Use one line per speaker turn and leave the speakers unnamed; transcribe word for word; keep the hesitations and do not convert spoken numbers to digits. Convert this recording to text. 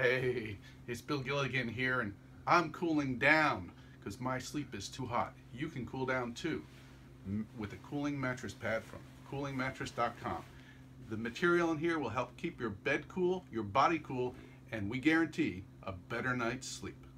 Hey, it's Bill Gilligan here, and I'm cooling down because my sleep is too hot. You can cool down too with a cooling mattress pad from cooling mattress dot com. The material in here will help keep your bed cool, your body cool, and we guarantee a better night's sleep.